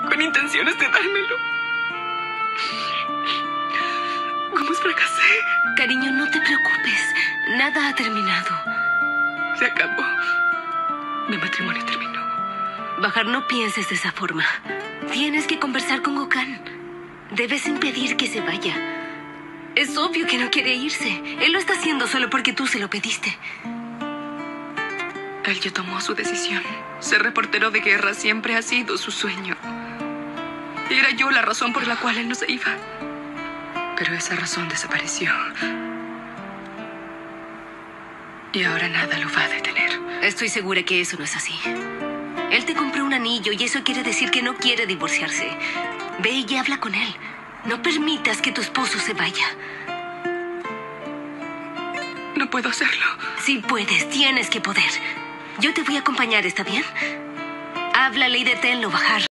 con intenciones de dármelo. ¿Cómo fracasé? Cariño, no te preocupes. Nada ha terminado. Se acabó. Mi matrimonio terminó. Bahar, no pienses de esa forma. Tienes que conversar con Gökhan. Debes impedir que se vaya. Es obvio que no quiere irse. Él lo está haciendo solo porque tú se lo pediste. Él ya tomó su decisión. Ser reportero de guerra siempre ha sido su sueño. Y era yo la razón por la cual él no se iba. Pero esa razón desapareció. Y ahora nada lo va a detener. Estoy segura que eso no es así. Él te compró un anillo y eso quiere decir que no quiere divorciarse. Ve y habla con él. No permitas que tu esposo se vaya. No puedo hacerlo. Sí puedes, tienes que poder. Yo te voy a acompañar, ¿está bien? Háblale y deténlo, Bahar.